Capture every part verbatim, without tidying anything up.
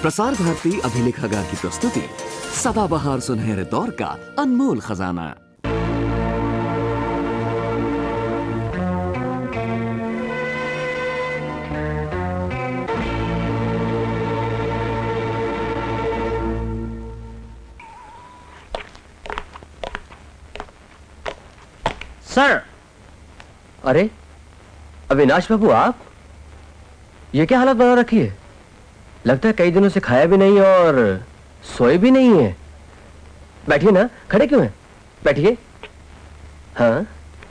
प्रसार भारती अभिलेखागार की प्रस्तुति सदाबहार सुनहरे दौर का अनमोल खजाना। सर। अरे अविनाश बाबू, आप ये क्या हालत बना रखी है? लगता है कई दिनों से खाया भी नहीं और सोए भी नहीं है। बैठिए ना, खड़े क्यों हैं? बैठिए। हाँ,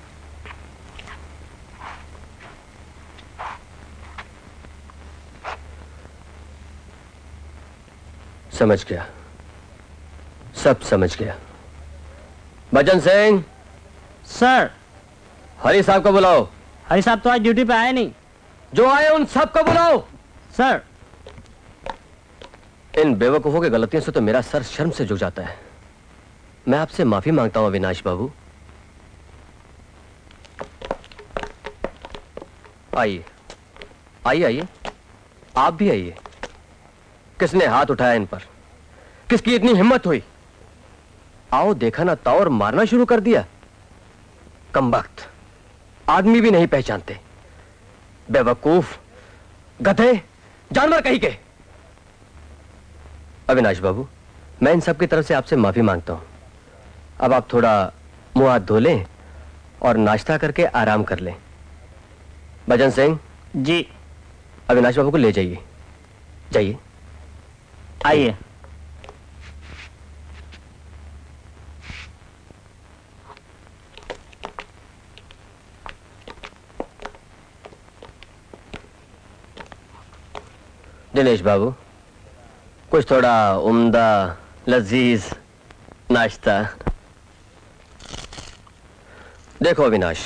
समझ गया, सब समझ गया। भजन सिंह। सर। हरी साहब को बुलाओ। हरी साहब तो आज ड्यूटी पे आए नहीं। जो आए उन सबको बुलाओ। सर। इन बेवकूफों की गलतियों से तो मेरा सर शर्म से झुक जाता है। मैं आपसे माफी मांगता हूं अविनाश बाबू। आइए आइए आइए, आप भी आइए। किसने हाथ उठाया इन पर? किसकी इतनी हिम्मत हुई? आओ, देखा ना, ताव और मारना शुरू कर दिया। कमबख्त, आदमी भी नहीं पहचानते। बेवकूफ, गधे, जानवर कहीं के। अविनाश बाबू, मैं इन सब की तरफ से आपसे माफी मांगता हूं। अब आप थोड़ा मुंह हाथ धो लें और नाश्ता करके आराम कर लें। भजन सिंह जी। अविनाश बाबू को ले जाइए। जाइए। आइए। दिनेश बाबू, कुछ थोड़ा उम्दा लजीज नाश्ता। देखो अविनाश,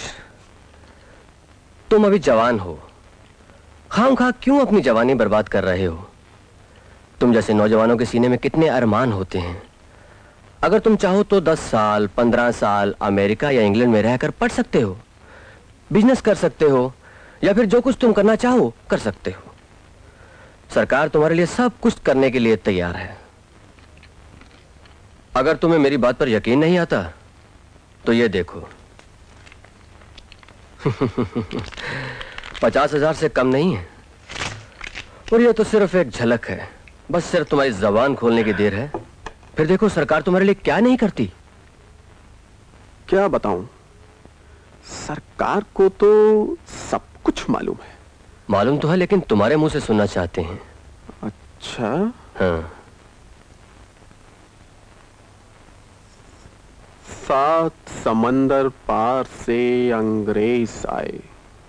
तुम अभी जवान हो। खामखा क्यों अपनी जवानी बर्बाद कर रहे हो? तुम जैसे नौजवानों के सीने में कितने अरमान होते हैं। अगर तुम चाहो तो दस साल पंद्रह साल अमेरिका या इंग्लैंड में रहकर पढ़ सकते हो, बिजनेस कर सकते हो, या फिर जो कुछ तुम करना चाहो कर सकते हो। सरकार तुम्हारे लिए सब कुछ करने के लिए तैयार है। अगर तुम्हें मेरी बात पर यकीन नहीं आता तो ये देखो। पचास हजार से कम नहीं है, और ये तो सिर्फ एक झलक है। बस सिर्फ तुम्हारी जबान खोलने की देर है। फिर देखो सरकार तुम्हारे लिए क्या नहीं करती। क्या बताऊं, सरकार को तो सब कुछ मालूम है। मालूम तो है, लेकिन तुम्हारे मुंह से सुनना चाहते हैं। अच्छा। हाँ। सात समंदर पार से अंग्रेज आए,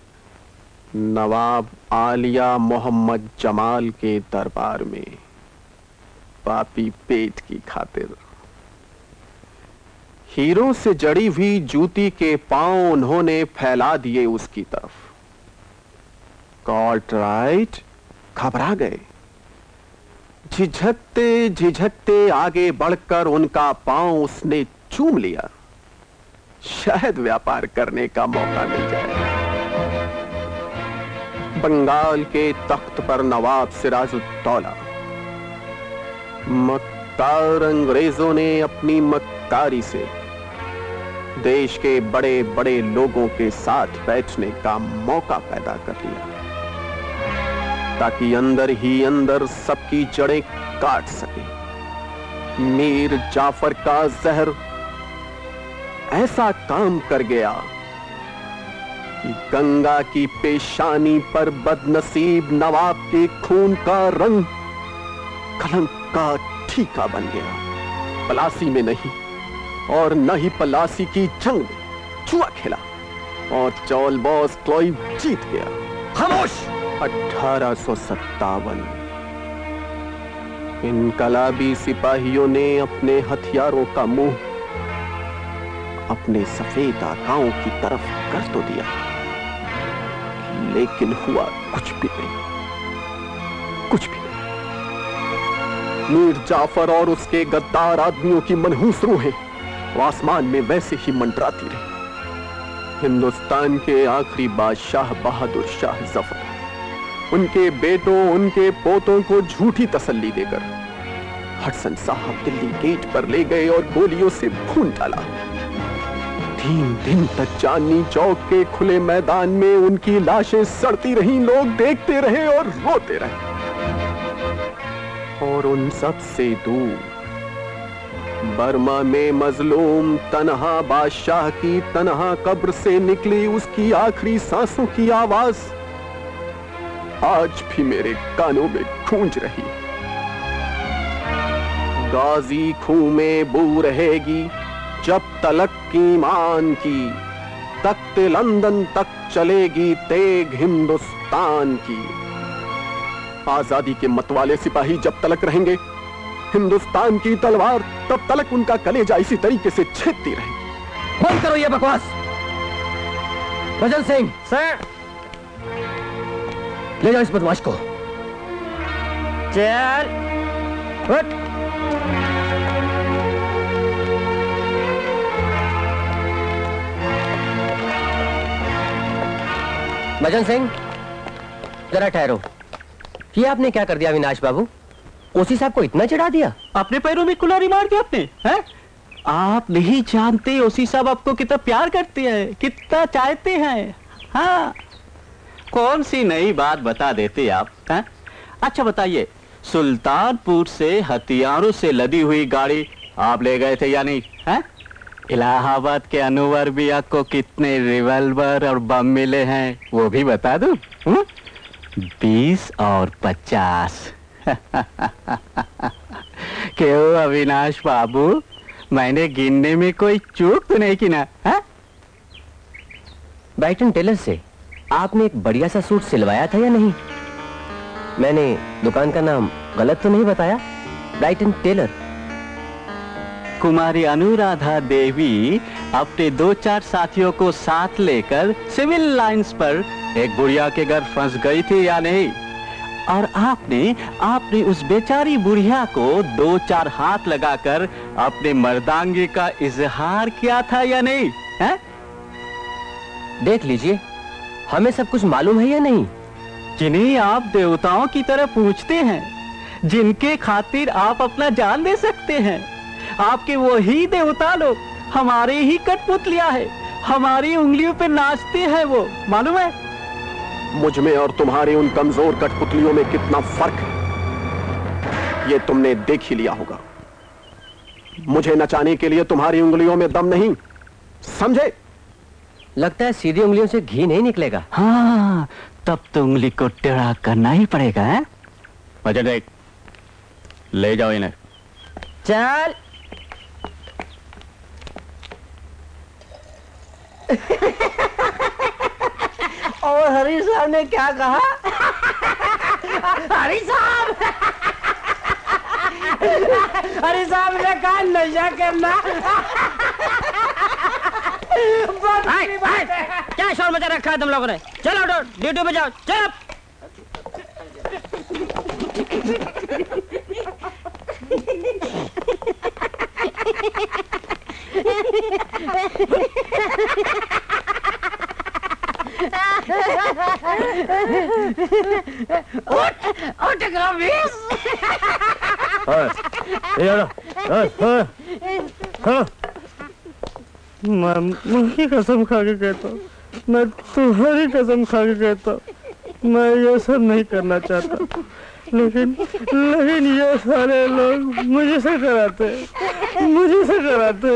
नवाब आलिया मोहम्मद जमाल के दरबार में, पापी पेट की खातिर। हीरों से जड़ी हुई जूती के पांव उन्होंने फैला दिए उसकी तरफ। कॉल्ट राइट, घबरा गए। झिझकते झिझकते आगे बढ़कर उनका पांव उसने चूम लिया। शायद व्यापार करने का मौका मिल जाए। बंगाल के तख्त पर नवाब सिराजुद्दौला। मक्कार अंग्रेजों ने अपनी मक्कारी से देश के बड़े बड़े लोगों के साथ बैठने का मौका पैदा कर लिया, ताकि अंदर ही अंदर सबकी जड़ें काट सके। मीर जाफर का जहर ऐसा काम कर गया कि गंगा की पेशानी पर बदनसीब नवाब के खून का रंग कलंक का ठीका बन गया। पलासी में नहीं और न ही पलासी की जंग में जुआ खेला और चौलबॉस क्लोइव जीत गया। खामोश। अठारह सौ सत्तावन इनकलाबी सिपाहियों ने अपने हथियारों का मुंह अपने सफेद आकाओं की तरफ कर तो दिया, लेकिन हुआ कुछ भी नहीं, कुछ भी नहीं। मीर जाफर और उसके गद्दार आदमियों की मनहूस रूहें वो आसमान में वैसे ही मंडराती रही। हिंदुस्तान के आखिरी बादशाह बहादुर शाह जफर उनके बेटों उनके पोतों को झूठी तसल्ली देकर हडसन साहब दिल्ली गेट पर ले गए और गोलियों से भून डाला। तीन दिन तक चांदनी चौक के खुले मैदान में उनकी लाशें सड़ती रहीं, लोग देखते रहे और रोते रहे। और उन सब से दूर बर्मा में मजलूम तन्हा बादशाह की तन्हा कब्र से निकली उसकी आखिरी सांसों की आवाज आज भी मेरे कानों में गूंज रही। गाजी खूह में बू रहेगी जब तलक की ईमान की, तख्ते लंदन तक चलेगी तेग हिंदुस्तान की। आजादी के मतवाले सिपाही जब तलक रहेंगे, हिंदुस्तान की तलवार तब तलक उनका कलेजा इसी तरीके से छेदती रहेगी। बंद करो ये बकवास। भजन सिंह, सर। ले जाओ इस बदमाश को। चल उठ। भजन सिंह, जरा ठहरो। ये आपने क्या कर दिया अविनाश बाबू? ओसी साहब को इतना चढ़ा दिया? अपने पैरों में कुल्हाड़ी मार दी आपने, हैं? आप नहीं जानते ओसी साहब आपको कितना प्यार करते हैं, कितना चाहते हैं। हाँ, कौन सी नई बात बता देते आप, हैं? अच्छा बताइए, सुल्तानपुर से हथियारों से लदी हुई गाड़ी आप ले गए थे या नहीं, हैं? इलाहाबाद के अनुवर भी आपको कितने रिवॉल्वर और बम मिले हैं वो भी बता दूं? बीस और पचास। क्यों अविनाश बाबू, मैंने गिनने में कोई चूक तो नहीं की ना? है? ब्राइटन टेलर से आपने एक बढ़िया सा सूट सिलवाया था या नहीं? मैंने दुकान का नाम गलत तो नहीं बताया? Brighton Taylor. कुमारी अनुराधा देवी अपने दो चार साथियों को साथ लेकर सिविल लाइंस पर एक बुढ़िया के घर फंस गई थी या नहीं? और आपने आपने उस बेचारी बुढ़िया को दो चार हाथ लगाकर अपने मर्दांगी का इजहार किया था या नहीं? है? देख लीजिए, हमें सब कुछ मालूम है या नहीं? जिन्हें आप देवताओं की तरह पूछते हैं, जिनके खातिर आप अपना जान दे सकते हैं, आपके वही देवता लोग हमारे ही कठपुतलियां है, हमारी उंगलियों पे नाचते हैं वो, मालूम है? मुझ में और तुम्हारे उन कमजोर कठपुतलियों में कितना फर्क है ये तुमने देख ही लिया होगा। मुझे नचाने के लिए तुम्हारी उंगलियों में दम नहीं, समझे? लगता है सीधी उंगलियों से घी नहीं निकलेगा। हाँ, तब तो उंगली को टेढ़ा करना ही पड़ेगा। है? भजन देख, ले जाओ इन्हें। चल। और हरी साहब ने क्या कहा? हरी साहब हरी साहब ने कहा नशा करना। आए, आए, क्या शोर मचा रखा है तुम लोगों ने? चलो ड्यूटी पे जाओ, चलो। उठ उठ गंभीर। मैं मुझी कसम खा के कहता हूँ, मैं तुम्हारी कसम खा के कहता हूँ, मैं ये सब नहीं करना चाहता, लेकिन लेकिन ये सारे लोग मुझे से कराते मुझे से कराते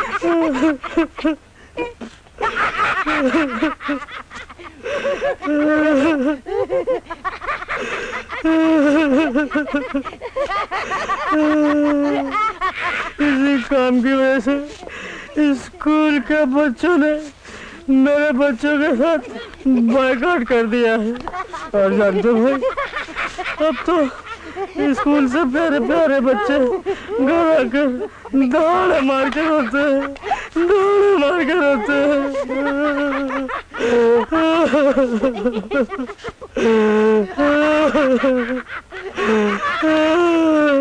इसी काम की वजह से स्कूल के बच्चों ने मेरे बच्चों के साथ बायकॉट कर दिया है। और जानते हो भाई, अब तो स्कूल से प्यारे प्यारे बच्चे घर आकर दौड़े मार के रोते हैं, दौड़े मार के रोते हैं।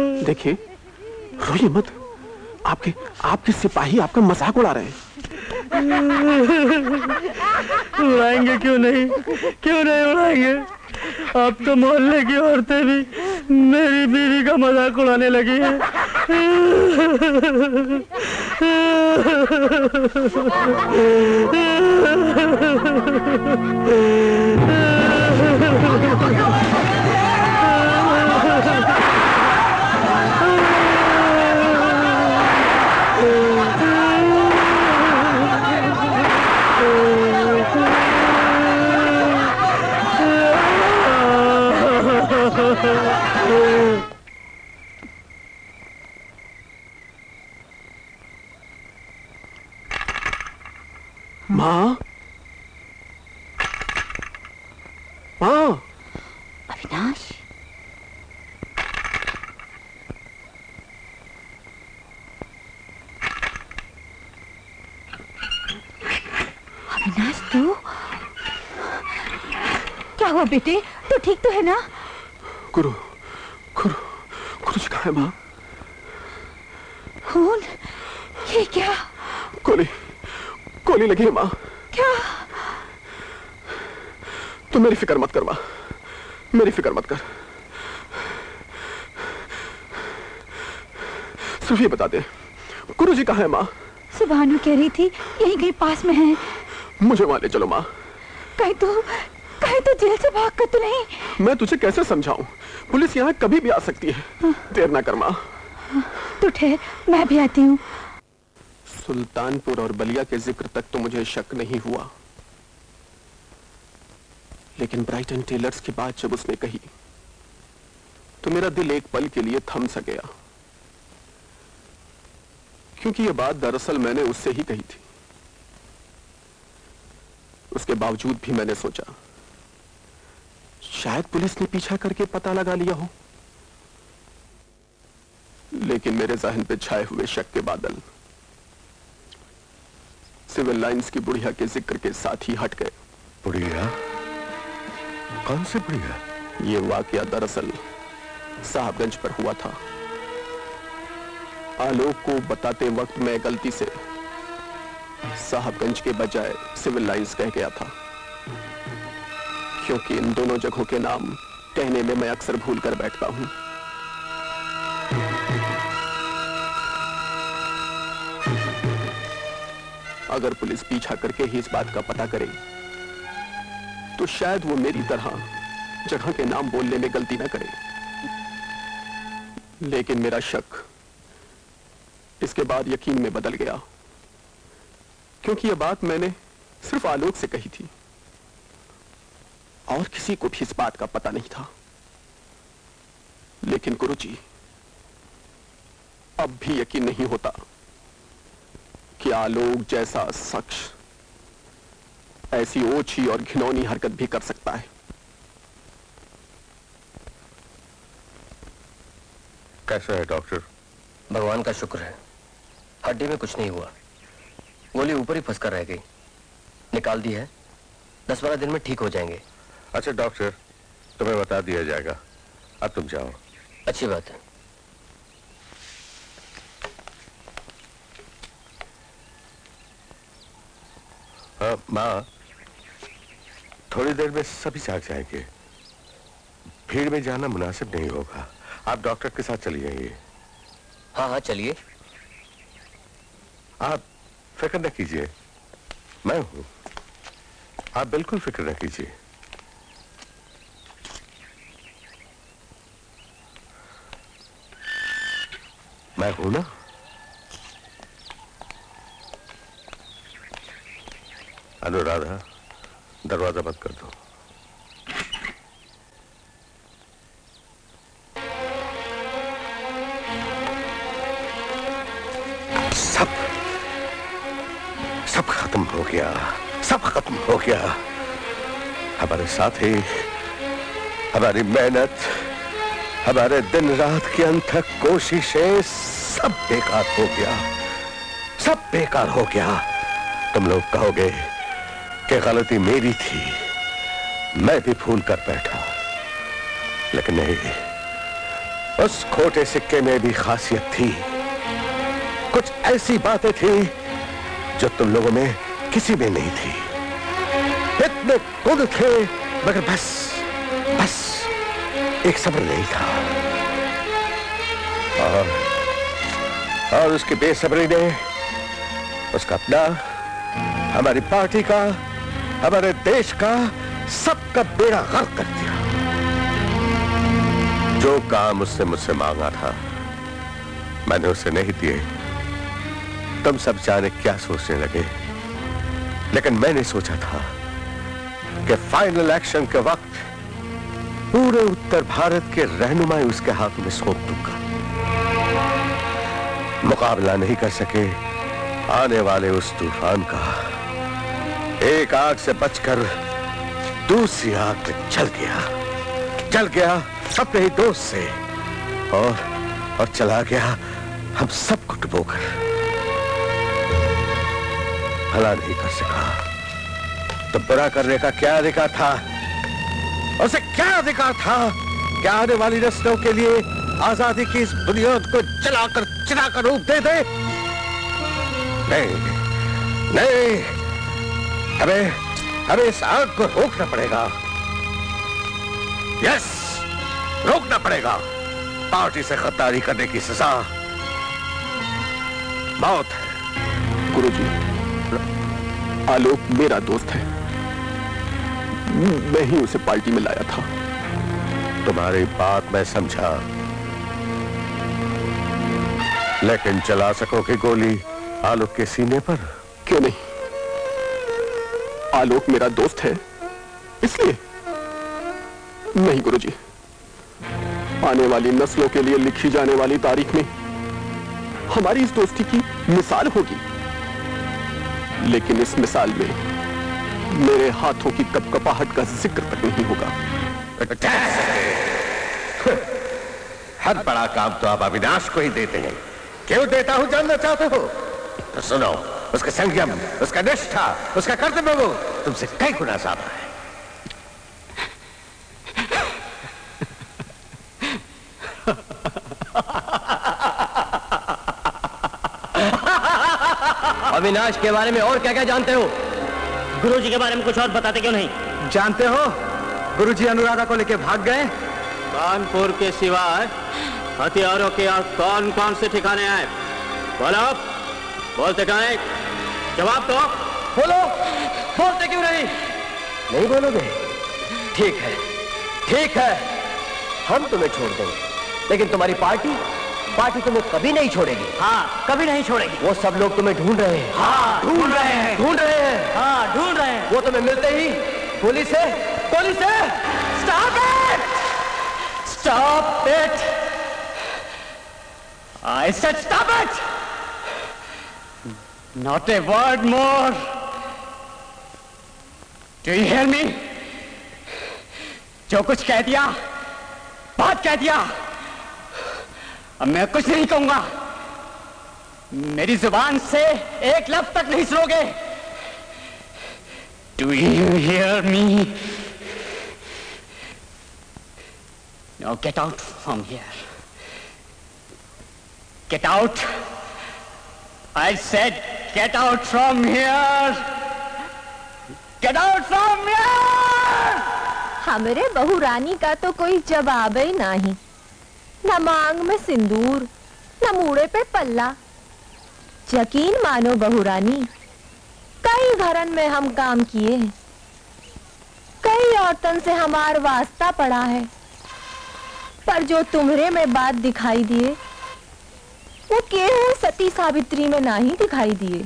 देखिए, रोइए मत। आपके आपके सिपाही आपका मजाक उड़ा रहे हैं। उड़ाएंगे क्यों नहीं, क्यों नहीं उड़ाएंगे। अब तो मोहल्ले की औरतें भी मेरी बीवी का मजाक उड़ाने लगी है। माँ, माँ। अविनाश, अविनाश तू क्या हुआ बेटे? तू ठीक तो है ना? गुरु, गुरु, गुरु जी कहाँ है माँ? खून? ये क्या? गोली, गोली लगी है माँ। क्या? तू मेरी फिक्र मत कर माँ, मेरी फिक्र मत कर। सिर्फ ये बता दे, गुरु जी कहाँ है माँ? सुभानु कह रही थी यहीं कहीं पास में है। मुझे वहां ले चलो माँ। कहीं तो कहीं तो जेल से भाग कर तो नहीं? मैं तुझे कैसे समझाऊं? पुलिस यहाँ कभी भी आ सकती है। देर ना कर माँ। तू ठहर, मैं भी आती हूँ। सुल्तानपुर और बलिया के जिक्र तक तो मुझे शक नहीं हुआ, लेकिन ब्राइटन टेलर्स की बात जब उसने कही तो मेरा दिल एक पल के लिए थम सा गया, क्योंकि यह बात दरअसल मैंने उससे ही कही थी। उसके बावजूद भी मैंने सोचा शायद पुलिस ने पीछा करके पता लगा लिया हो, लेकिन मेरे जहन पे छाए हुए शक के बादल सिविल लाइंस की बुढ़िया के जिक्र के साथ ही हट गए। बुढ़िया? कौन सी बुढ़िया? ये वाकया दरअसल साहबगंज पर हुआ था। आलोक को बताते वक्त मैं गलती से साहबगंज के बजाय सिविल लाइंस कह गया था, क्योंकि इन दोनों जगहों के नाम कहने में मैं अक्सर भूल कर बैठता हूं। अगर पुलिस पीछा करके ही इस बात का पता करे तो शायद वो मेरी तरह जगह के नाम बोलने में गलती ना करे। लेकिन मेरा शक इसके बाद यकीन में बदल गया, क्योंकि यह बात मैंने सिर्फ आलोक से कही थी और किसी को भी इस बात का पता नहीं था। लेकिन गुरुजी, अब भी यकीन नहीं होता कि आलोक जैसा शख्स ऐसी ओछी और घिनौनी हरकत भी कर सकता है। कैसा है डॉक्टर? भगवान का शुक्र है, हड्डी में कुछ नहीं हुआ। गोली ऊपर ही फंस कर रह गई, निकाल दी है। दस बारह दिन में ठीक हो जाएंगे। अच्छा डॉक्टर, तुम्हें बता दिया जाएगा, अब तुम जाओ। अच्छी बात है। हाँ माँ, थोड़ी देर में सभी जाग जाएंगे। भीड़ में जाना मुनासिब नहीं होगा। आप डॉक्टर के साथ चली जाइए। हाँ हाँ चलिए। आप फिक्र न कीजिए, मैं हूं। आप बिल्कुल फिक्र न कीजिए। मैं हूं ना। अनुराधा, दरवाजा बंद कर दो। सब सब खत्म हो गया, सब खत्म हो गया। हमारे साथी, हमारी मेहनत, हमारे दिन रात की अनथक कोशिशें, सब बेकार हो गया, सब बेकार हो गया। तुम लोग कहोगे कि गलती मेरी थी, मैं भी भूल कर बैठा, लेकिन नहीं, उस खोटे सिक्के में भी खासियत थी। कुछ ऐसी बातें थी जो तुम लोगों में किसी में नहीं थी। इतने गुण थे मगर बस बस एक सब्र नहीं था। और, और उसकी बेसब्री ने उसका अपना, हमारी पार्टी का, हमारे देश का, सबका बेड़ा गर्क कर दिया। जो काम उसने मुझसे मांगा था मैंने उसे नहीं दिए। तुम सब जाने क्या सोचने लगे, लेकिन मैंने सोचा था कि फाइनल एक्शन के वक्त पूरे उत्तर भारत के रहनुमाई उसके हाथों में सौंप दूंगा। मुकाबला नहीं कर सके आने वाले उस तूफान का, एक आग से बचकर दूसरी आग में जल गया जल गया अपने ही दोस्त से, और और चला गया हम सबको डुबोकर। भला नहीं कर सका तो बुरा करने का क्या अधिकार था? उसे क्या अधिकार था कि आने वाली नस्लों के लिए आजादी की इस बुनियाद को जलाकर चिराकर रूप दे दे? नहीं नहीं, हमें हमें इस आग को रोकना पड़ेगा। यस, रोकना पड़ेगा। पार्टी से गद्दारी करने की सजा मौत है। गुरुजी, आलोक मेरा दोस्त है, मैं ही उसे पार्टी में लाया था। तुम्हारी बात मैं समझा, लेकिन चला सकोगे गोली आलोक के सीने पर? क्यों नहीं, आलोक मेरा दोस्त है इसलिए। नहीं गुरुजी, आने वाली नस्लों के लिए लिखी जाने वाली तारीख में हमारी इस दोस्ती की मिसाल होगी, लेकिन इस मिसाल में मेरे हाथों की कपकपाहट का जिक्र तक नहीं होगा। हर बड़ा काम तो आप अविनाश को ही देते हैं। क्यों देता हूं जानना चाहते हो? तो सुनो, उसका संयम, उसका निष्ठा, उसका कर्तव्य वो तुमसे कई गुना ज्यादा है। अविनाश के बारे में और क्या क्या जानते हो? गुरुजी के बारे में कुछ और बताते क्यों नहीं? जानते हो, गुरुजी अनुराधा को लेके भाग गए। कानपुर के सिवाय हथियारों के और कौन कौन से ठिकाने आए? बोलो, बोलते कहाँ हैं? जवाब दो। बोलो, बोलते क्यों नहीं? नहीं बोलोगे? ठीक है, ठीक है, हम तुम्हें छोड़ देंगे, लेकिन तुम्हारी पार्टी पार्टी तुम्हें कभी नहीं छोड़ेगी। हाँ, कभी नहीं छोड़ेगी। वो सब लोग तुम्हें ढूंढ रहे हैं। हाँ, ढूंढ रहे हैं, ढूंढ रहे हैं। हाँ, ढूंढ रहे हैं। वो तुम्हें मिलते ही गोली से गोली से Stop it! Stop it! I said stop it! Not a word more. Do you hear me? जो कुछ कह दिया, बात कह दिया, अब मैं कुछ नहीं कहूंगा। मेरी जुबान से एक लफ्ज तक नहीं सुनोगे। Do you hear me? Now get out from here. Get out. I said get out from here. Get out from here. हमारे बहू रानी का तो कोई जवाब ही नहीं। न मांग में सिंदूर, न मूड़े पे पल्ला। यकीन मानो बहू रानी, कई घरन में हम काम किए हैं, कई औरतन से हमार वास्ता पड़ा है, पर जो तुम्हरे में बात दिखाई दिए वो केहू सती सावित्री में नहीं दिखाई दिए।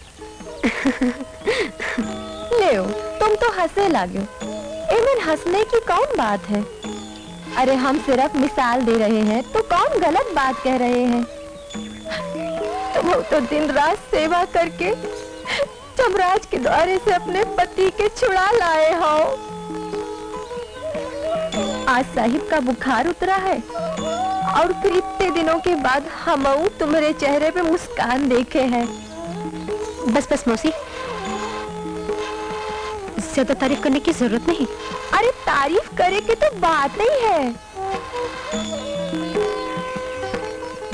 ले तुम तो हंसे लागो, इनमें हंसने की कौन बात है? अरे हम सिर्फ मिसाल दे रहे हैं तो कौन गलत बात कह रहे हैं? तुम तो दिन रात सेवा करके जमराज के द्वारे से अपने पति के छुड़ा लाए हो। आज साहिब का बुखार उतरा है और फिर इतने दिनों के बाद हम तुम्हारे चेहरे पे मुस्कान देखे हैं। बस बस मौसी, ज्यादा तारीफ करने की जरूरत नहीं। अरे तारीफ करे की तो बात नहीं है।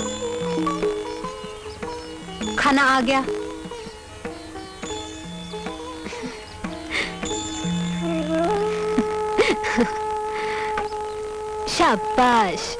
खाना आ गया। शाबाश।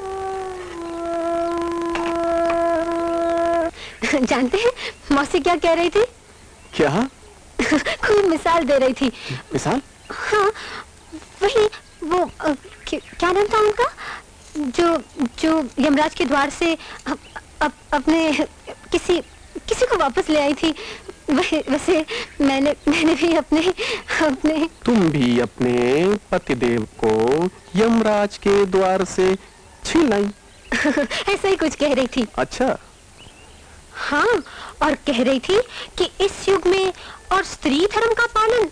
जानते हैं मौसी क्या कह रही थी? क्या? कोई मिसाल दे रही थी। मिसाल? हाँ, वही वो अ, क्या नाम था उनका, जो जो यमराज के द्वार से अप, अप, अपने किसी किसी को वापस ले आई थी। वह, वैसे मैंने मैंने भी अपने अपने तुम भी अपने पतिदेव को यमराज के द्वार से छीन लाई। ऐसा ही कुछ कह रही थी। अच्छा। हाँ, और कह रही थी कि इस युग में और स्त्री धर्म का पालन।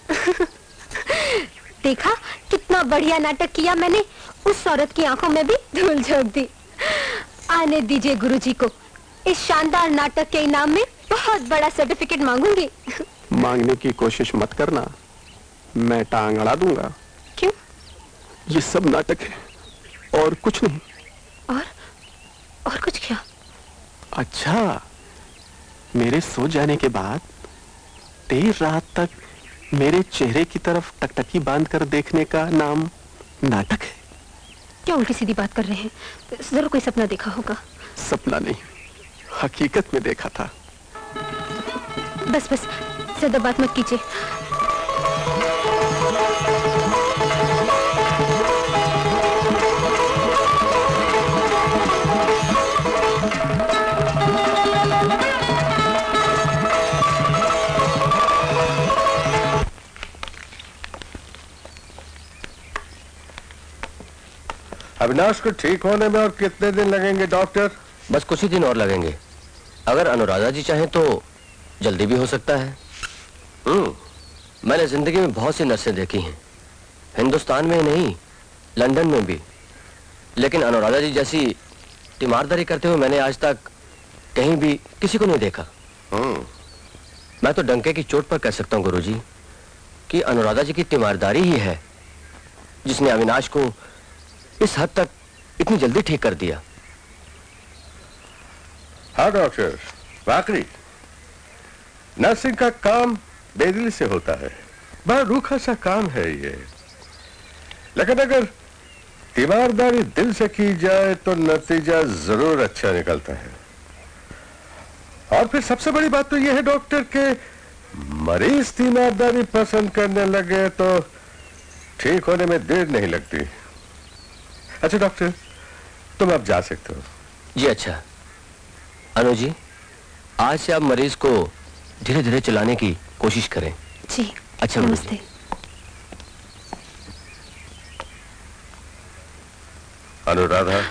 देखा कितना बढ़िया नाटक किया मैंने, उस औरत की आंखों में भी धूल झोंक दी। आने दीजिए गुरुजी को, इस शानदार नाटक के इनाम में बहुत बड़ा सर्टिफिकेट मांगूंगी। मांगने की कोशिश मत करना, मैं टांग अड़ा दूंगा। क्यों? ये सब नाटक है और कुछ नहीं। और और कुछ क्या? अच्छा, मेरे सो जाने के बाद देर रात तक मेरे चेहरे की तरफ टकटकी बांधकर देखने का नाम नाटक है। क्या उल्टी सीधी बात कर रहे हैं? जरूर कोई सपना देखा होगा। सपना नहीं, हकीकत में देखा था। बस बस ज्यादा बात मत कीजिए। अविनाश को ठीक होने में और कितने दिन लगेंगे डॉक्टर? बस कुछ ही दिन और लगेंगे। अगर अनुराधा जी चाहें तो जल्दी भी हो सकता है। हम्म मैंने जिंदगी में बहुत सी नर्सें देखी हैं, हिंदुस्तान में नहीं लंदन में भी, लेकिन अनुराधा जी जैसी तीमारदारी करते हुए मैंने आज तक कहीं भी किसी को नहीं देखा। हम्म मैं तो डंके की चोट पर कह सकता हूँ गुरुजी कि अनुराधा जी की तीमारदारी ही है जिसने अविनाश को इस हद तक इतनी जल्दी ठीक कर दिया। हाँ डॉक्टर, वाकई नर्सिंग का काम बेदिली से होता है, बड़ा रूखा सा काम है ये, लेकिन अगर तीमारदारी दिल से की जाए तो नतीजा जरूर अच्छा निकलता है। और फिर सबसे बड़ी बात तो यह है डॉक्टर के मरीज तीमारदारी पसंद करने लगे तो ठीक होने में देर नहीं लगती। अच्छा डॉक्टर, तुम अब जा सकते हो। जी अच्छा। अनु जी, आज से आप मरीज को धीरे धीरे चलाने की कोशिश करें। जी अच्छा नमस्ते। अनुराधा,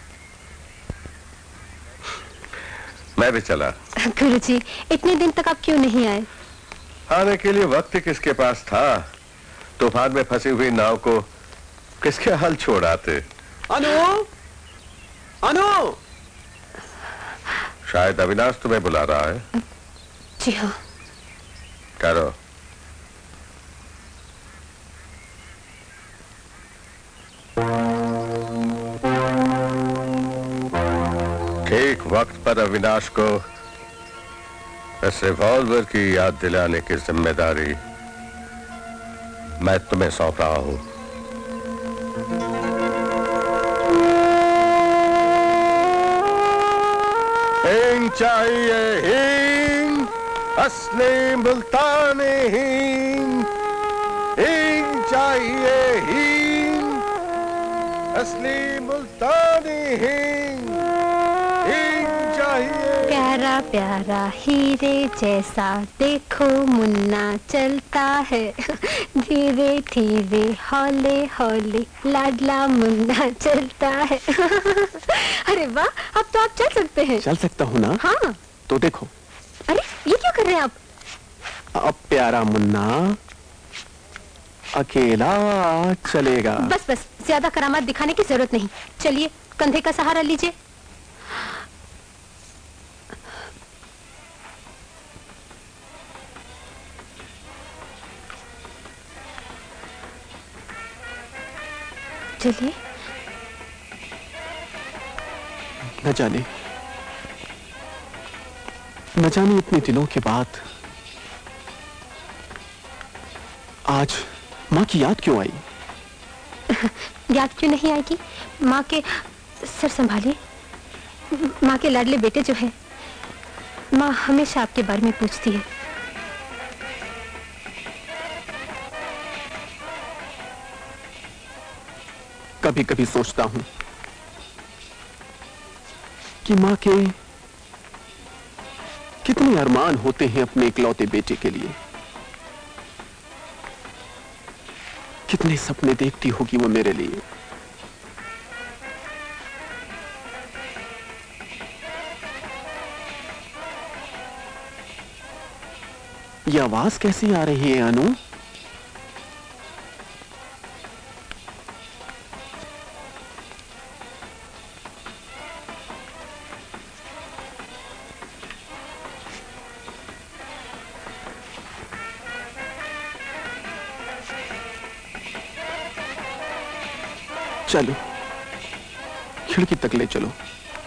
मैं भी चला। गुरुजी, इतने दिन तक आप क्यों नहीं आए? आने के लिए वक्त किसके पास था? तूफान में फंसी हुई नाव को किसके हाल छोड़ आते। अनु, अनु, शायद अविनाश तुम्हें बुला रहा है। जी हाँ। करो। ठीक वक्त पर अविनाश को इस रिवॉल्वर की याद दिलाने की जिम्मेदारी मैं तुम्हें सौंप रहा हूं। हींग चाहिए हींग, असली मुल्तानी हींग। हींग चाहिए हींग, असली मुल्तानी हींग। हींग चाहिए। प्यारा प्यारा हीरे जैसा देखो मुन्ना चलता है, धीरे धीरे हौले हौले लाडला मुन्ना चलता है। अरे वाह, अब तो आप चल सकते हैं। चल सकता हूँ ना? हाँ। तो देखो। अरे ये क्या कर रहे हैं आप? अब प्यारा मुन्ना अकेला चलेगा। बस बस, ज्यादा करामात दिखाने की जरूरत नहीं। चलिए कंधे का सहारा लीजिए। चलिए। न जाने न जाने इतने दिनों के बाद आज माँ की याद क्यों आई? याद क्यों नहीं आएगी? माँ के सर संभालिए, माँ के लाडले बेटे जो है, माँ हमेशा आपके बारे में पूछती है। कभी कभी सोचता हूं कि मां के कितने अरमान होते हैं अपने इकलौते बेटे के लिए। कितने सपने देखती होगी वो मेरे लिए। ये आवाज कैसी आ रही है अनु? चलो खिड़की तक ले चलो।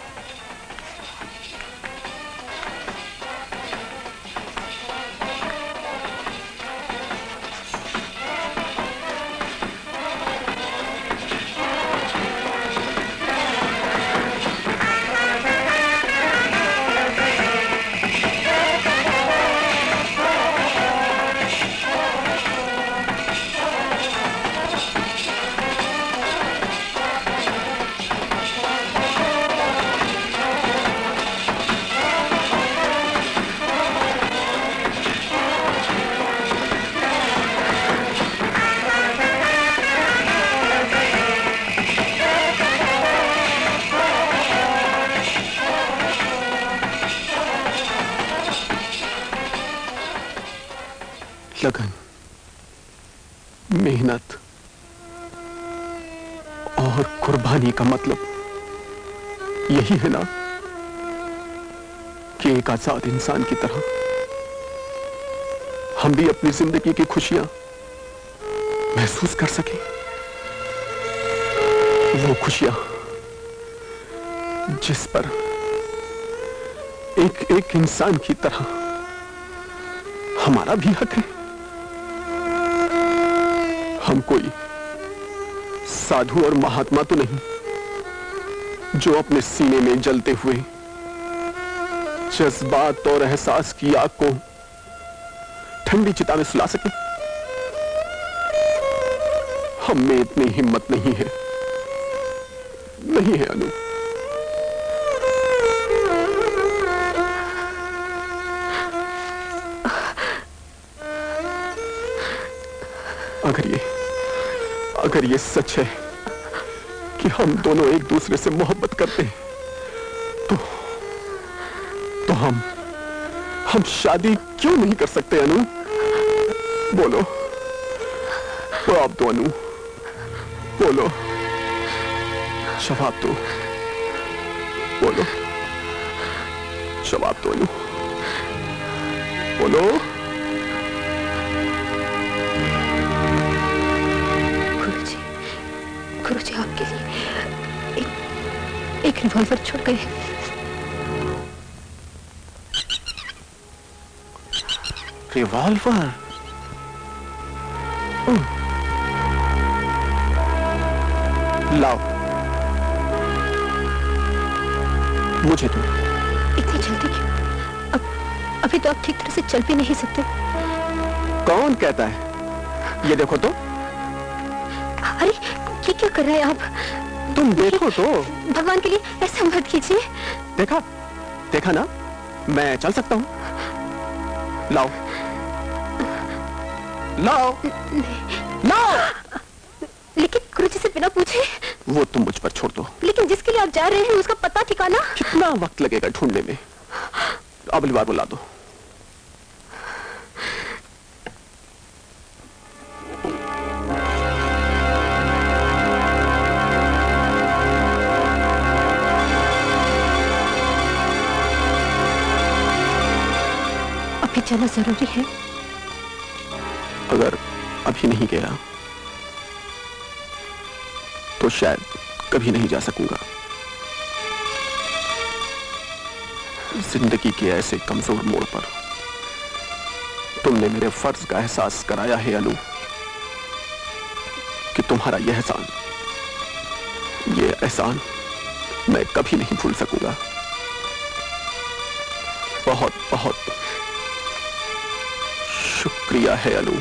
लगन, मेहनत और कुर्बानी का मतलब यही है ना कि एक आजाद इंसान की तरह हम भी अपनी जिंदगी की खुशियां महसूस कर सके। वो खुशियां जिस पर एक एक इंसान की तरह हमारा भी हक है। हम कोई साधु और महात्मा तो नहीं जो अपने सीने में जलते हुए जज्बात और एहसास की आग को ठंडी चिता में सुला सके। हम में इतनी हिम्मत नहीं है, नहीं है अनु। अगर ये अगर ये सच है कि हम दोनों एक दूसरे से मोहब्बत करते हैं तो तो हम हम शादी क्यों नहीं कर सकते अनु? बोलो, जवाब दो अनु, बोलो, जवाब दो, बोलो, जवाब दो अनु, बोलो। गुरुजी, गुरुजी आपके लिए एक, एक रिवॉल्वर छूट गए। रिवॉल्वर? लाओ, मुझे दो। इतनी जल्दी क्यों? अब अभी तो आप ठीक तरह से चल भी नहीं सकते। कौन कहता है? ये देखो तो। अरे ये क्या कर रहे हैं आप? तुम देखो तो। भगवान के लिए ऐसा मत कीजिए। देखा देखा ना, मैं चल सकता हूँ। लाओ लाओ लाओ। लेकिन गुरुजी से बिना पूछे। वो तुम मुझ पर छोड़ दो। लेकिन जिसके लिए आप जा रहे हैं उसका पता ठिकाना? कितना वक्त लगेगा ढूंढने में? अगली बार बुला दो। अभी जाना जरूरी है। अगर अभी नहीं गया तो शायद कभी नहीं जा सकूंगा। जिंदगी के ऐसे कमजोर मोड़ पर तुमने मेरे फर्ज का एहसास कराया है अनु, कि तुम्हारा यह एहसान, ये एहसान मैं कभी नहीं भूल सकूंगा। बहुत बहुत शुक्रिया है अनु,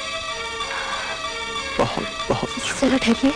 बहुत बहुत शुक्रिया। जरा ठहरिए।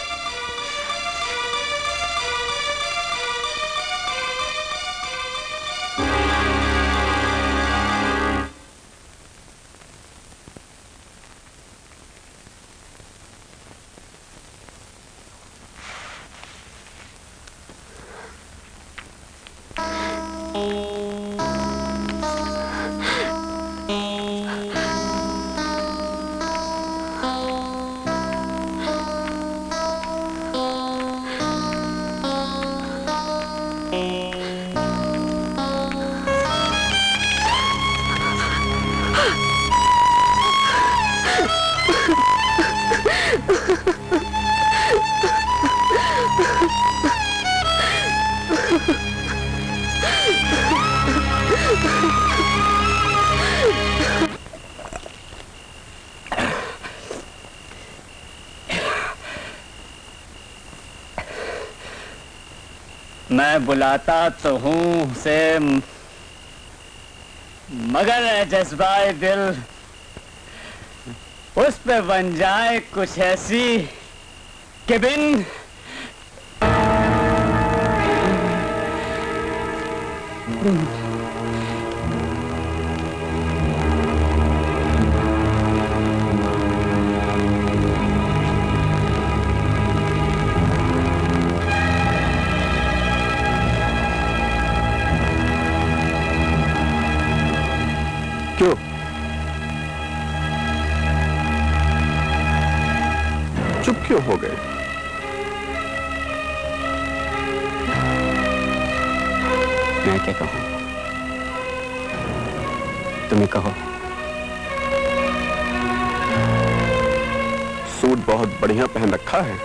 मैं बुलाता तो हूं से, मगर जज्बाए दिल उस पे बन जाए कुछ ऐसी कि बिन क्यों? चुप क्यों हो गए? मैं क्या कहूं, तुम्हें कहो। सूट बहुत बढ़िया पहन रखा है।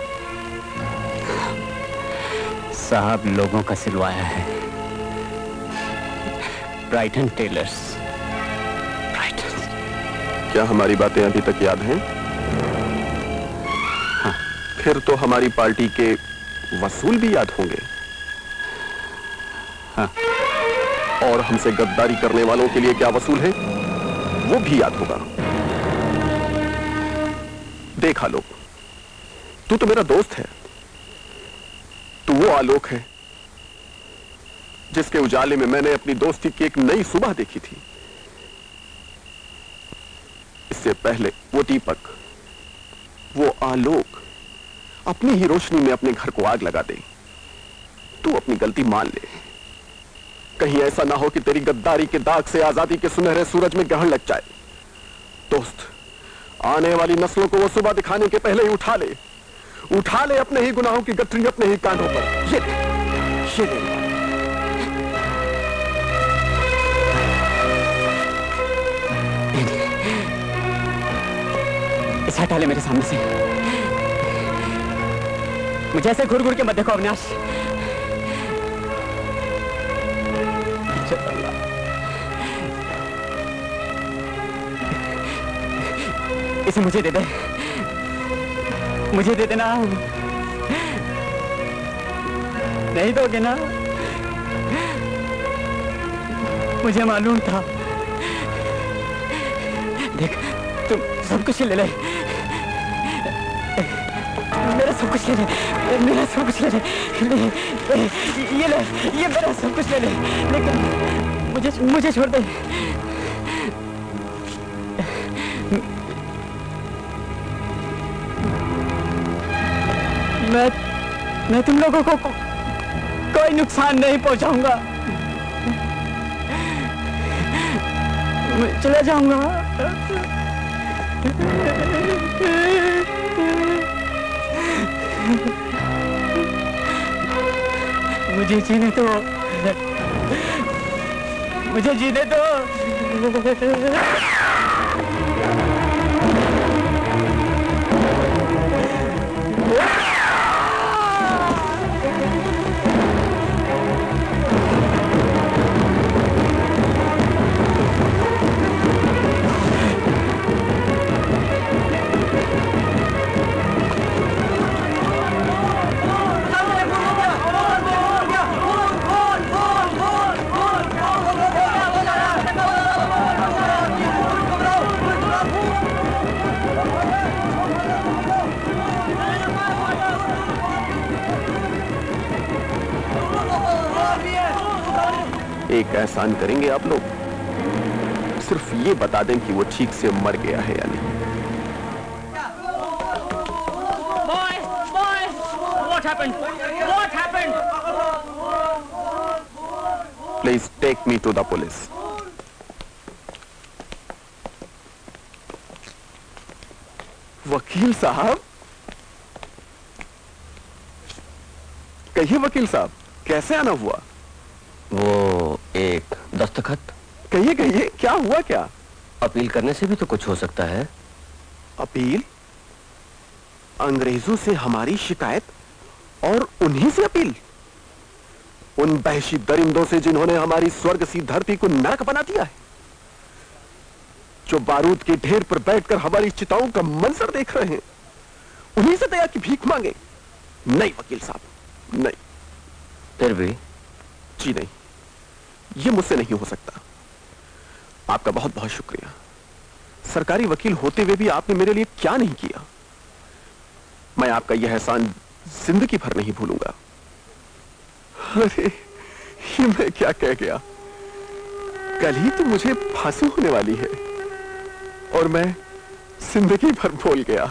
साहब लोगों का सिलवाया है, ब्राइटन टेलर्स। क्या हमारी बातें अभी तक याद हैं? हाँ। फिर तो हमारी पार्टी के वसूल भी याद होंगे। हाँ। और हमसे गद्दारी करने वालों के लिए क्या वसूल है वो भी याद होगा। देखा लोग, तू तो मेरा दोस्त है, तू वो आलोक है जिसके उजाले में मैंने अपनी दोस्ती की एक नई सुबह देखी थी। इससे पहले वो दीपक, वो आलोक अपनी ही रोशनी में अपने घर को आग लगा दे, तू अपनी गलती मान ले। कहीं ऐसा ना हो कि तेरी गद्दारी के दाग से आजादी के सुनहरे सूरज में ग्रहण लग जाए। दोस्त, आने वाली नस्लों को वो सुबह दिखाने के पहले ही उठा ले, उठा ले अपने ही गुनाहों की गठरी अपने ही कांधों पर। ये ये ले। इसे हटा ले मेरे सामने से। मुझे ऐसे घुर घुर के मत देखो अविनाश। इसे मुझे दे दे, मुझे दे देना। नहीं दोगे ना? मुझे मालूम था। देख, तुम सब कुछ ले ले, मेरा सब कुछ ले ले, मेरा सब कुछ ले ले, ले ये ले, ये मेरा सब कुछ ले ले, लेकिन मुझे मुझे छोड़ दे। मैं मैं तुम लोगों को को, कोई नुकसान नहीं पहुंचाऊंगा। मैं चला जाऊंगा। मुझे जीने दो, मुझे जीने दो। एक एहसान करेंगे आप लोग, सिर्फ ये बता दें कि वो ठीक से मर गया है या नहीं। Boys, boys, what happened? What happened? Please take me to the police. वकील साहब, कहिए वकील साहब, कैसे आना हुआ? वो एक दस्तखत। कहिए कहिए, क्या हुआ क्या? अपील करने से भी तो कुछ हो सकता है। अपील? अंग्रेजों से हमारी शिकायत और उन्हीं से अपील? उन वहशी दरिंदों से जिन्होंने हमारी स्वर्ग सी धरती को नरक बना दिया है, जो बारूद के ढेर पर बैठकर हमारी चिताओं का मंजर देख रहे हैं, उन्हीं से दया की भीख मांगे? नहीं वकील साहब, नहीं। फिर भी? जी नहीं, ये मुझसे नहीं हो सकता। आपका बहुत बहुत शुक्रिया। सरकारी वकील होते हुए भी आपने मेरे लिए क्या नहीं किया। मैं आपका यह एहसान जिंदगी भर नहीं भूलूंगा। अरे ये मैं क्या कह गया। कल ही तो मुझे फांसी होने वाली है और मैं जिंदगी भर भूल गया।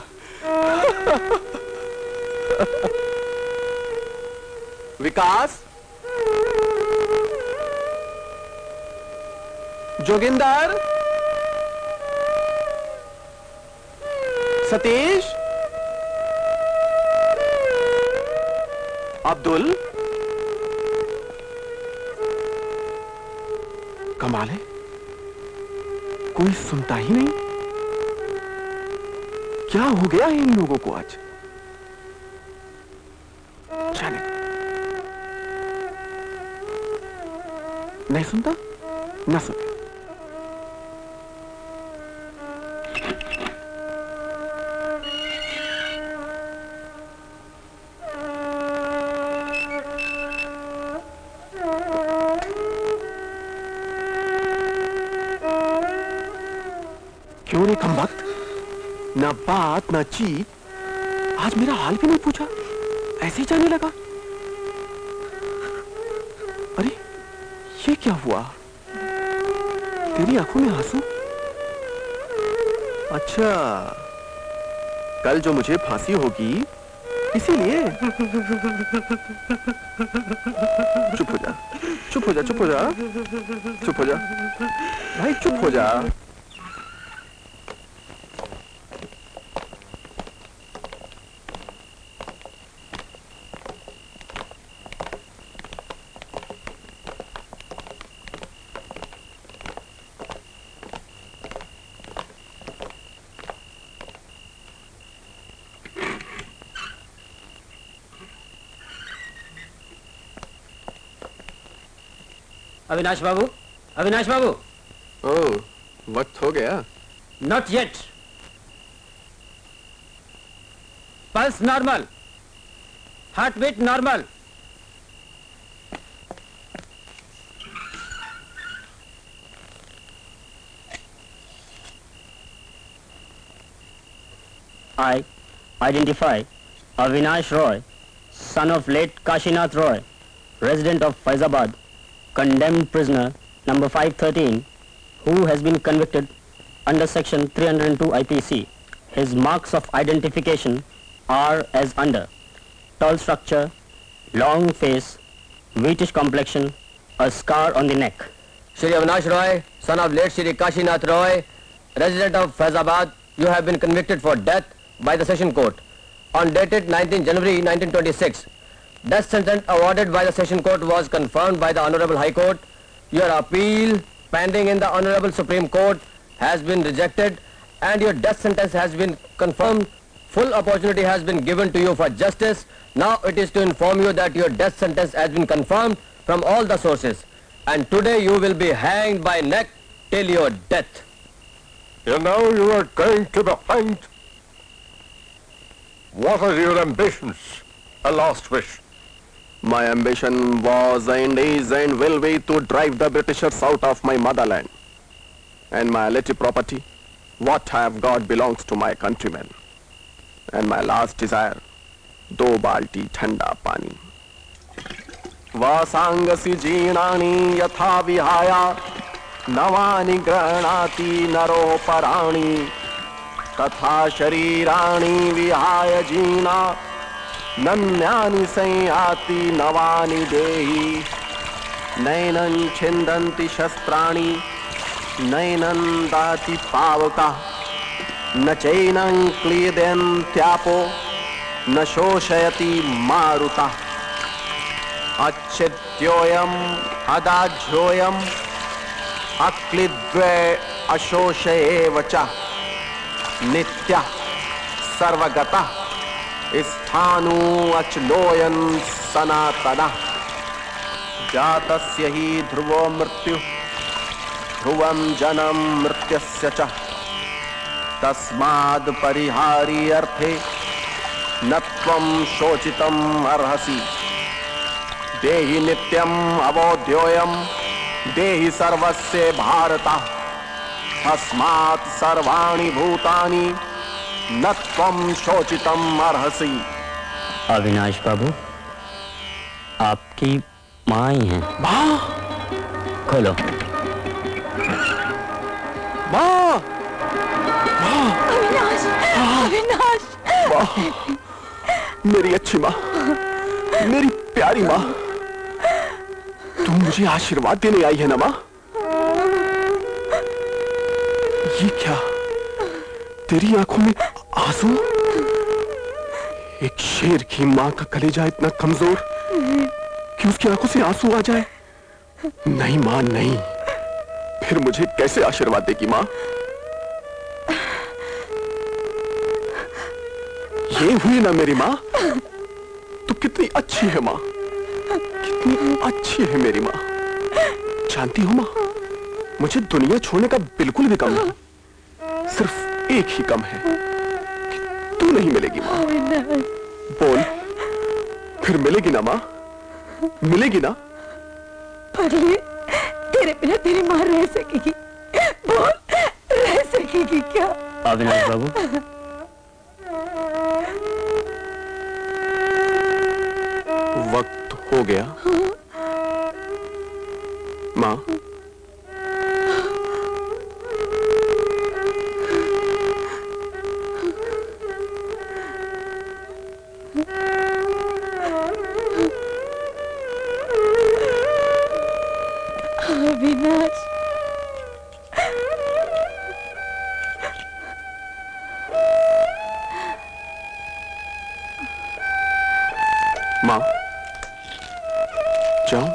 विकास, जोगिंदर, सतीश, अब्दुल। कमाल है, कोई सुनता ही नहीं। क्या हो गया है इन लोगों को आज? जाने, नहीं सुनता ना सुने। क्यों रे कमबख्त, ना बात ना चीत, आज मेरा हाल भी नहीं पूछा, ऐसे ही जाने लगा। अरे ये क्या हुआ? तेरी आंखों में आंसू? अच्छा, कल जो मुझे फांसी होगी इसीलिए। चुप हो जा, चुप हो जा, चुप हो जा, चुप हो जा भाई, चुप हो जा। अविनाश बाबू, अविनाश बाबू। ओह, वक्त हो गया? Not yet. Pulse normal, heart beat normal. I identify Avinash Roy, son of late Kashinath Roy, resident of Faizabad, condemned prisoner number five thirteen, who has been convicted under section three oh two I P C. His marks of identification are as under: tall structure, long face, wheatish complexion, a scar on the neck. Shri Avinash Roy, son of late Shri Kashinath Roy, resident of Faizabad, you have been convicted for death by the Session Court on dated nineteenth January nineteen twenty-six. Death sentence awarded by the Session Court was confirmed by the Honorable High Court. Your appeal pending in the Honorable Supreme Court has been rejected and your death sentence has been confirmed. Full opportunity has been given to you for justice. Now it is to inform you that your death sentence has been confirmed from all the sources, and today you will be hanged by neck till your death. You know you are going to be hanged. What are your ambitions? A last wish. My ambition was and is and will be to drive the Britishers out of my motherland. And my little property, what I have got, belongs to my countrymen. And my last desire, दो बाल्टी ठंडा पानी. वासांगसि जीर्णानि यथा विहाय नवानि गृह्णाति नरोपराणि तथा शरीराणि विहाय जीर्णा नन्यानि संयाति नवानि देहि नैनं छिन्दन्ति शस्त्राणि नैनं दाति पावका न चैनं क्लीदन्त्यापो न शोषयति मारुता अच्छिद्योऽयम् अदाज्योऽयम् अक्लिद्वे अशोषयेव च नित्यः सर्वगतः स्थाणु अचलोऽयं सनातनः जातस्य हि ध्रुवो मृत्यु ध्रुवं जन्म मृत्युस्य च तस्माद् परिहारी अर्थे न त्वं शोचितुम् अर्हसि देहि नित्यम् अवोध्योऽयं देहि सर्वस्य भारत तस्मात् सर्वाणि भूतानि न त्वं शोचितुम् अर्हसि। अविनाश बाबू, आपकी माँ ही हैं। माँ? खोलो। माँ! अविनाश! अविनाश! माँ! मेरी अच्छी माँ, मेरी प्यारी माँ, तू मुझे आशीर्वाद देने आई है ना माँ? ये क्या? तेरी आंखों में आंसू? एक शेर की माँ का कलेजा इतना कमजोर कि उसकी आंखों से आंसू आ जाए? नहीं माँ नहीं, फिर मुझे कैसे आशीर्वाद देगी माँ? ये हुई ना मेरी माँ? तू कितनी अच्छी है माँ, कितनी अच्छी है मेरी माँ। जानती हो माँ, मुझे दुनिया छोड़ने का बिल्कुल भी कम नहीं, सिर्फ एक ही कम है कि तू नहीं मिलेगी माँ। बोल, फिर मिलेगी ना माँ? मिलेगी ना? पगली, तेरे बिना तेरी माँ रह सकेगी? बोल, रह सकेगी क्या? अविनाश बाबू, वक्त हो गया माँ। अविनाश, माँ जाओ?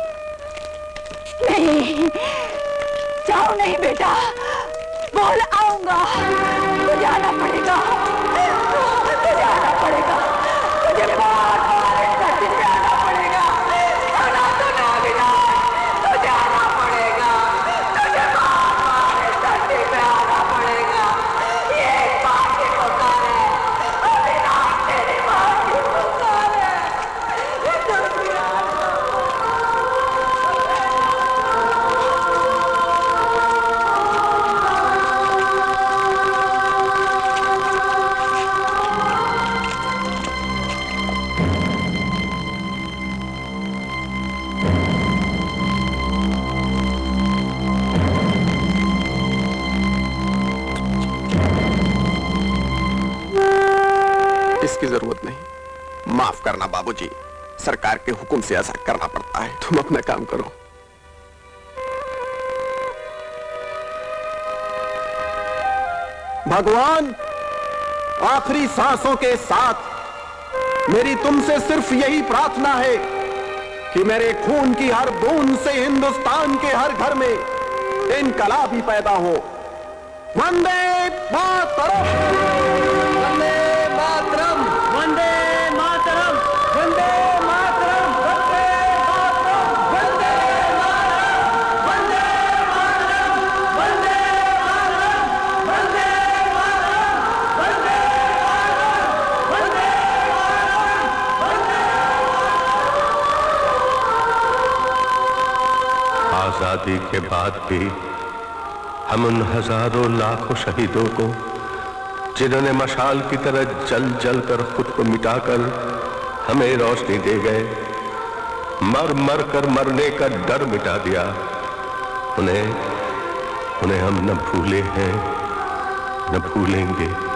नहीं, जाओ नहीं बेटा, बोल आऊंगा। तुझे आना पड़ेगा, तुझे आना पड़ेगा, तुझे बहुत बहुत धरती पे आना पड़ेगा। सुना सुना अविनाश, तुझे आना पड़ेगा, तुझे बहुत बहुत धरती पे आना पड़ेगा। ये माँ की पुकार है अविनाश, तेरी माँ की पुकार है। इसकी जरूरत नहीं, माफ करना बाबूजी, सरकार के हुक्म से ऐसा करना पड़ता है। तुम अपना काम करो। भगवान, आखिरी सांसों के साथ मेरी तुमसे सिर्फ यही प्रार्थना है कि मेरे खून की हर बूंद से हिंदुस्तान के हर घर में इनकलाब ही पैदा हो। वंदे मातरम, वंदे मातरम, वंदे मातरम, वंदे मातरम, वंदे मातरम, वंदे मातरम, वंदे मातरम, वंदे मातरम, वंदे मातरम, वंदे मातरम, वंदे मातरम। आजादी के बाद भी हम उन हजारों लाखों शहीदों को, जिन्होंने मशाल की तरह जल जल कर खुद को मिटाकर हमें रोशनी दे गए, मर मर कर मरने का डर मिटा दिया। उन्हें उन्हें हम न भूले हैं न भूलेंगे।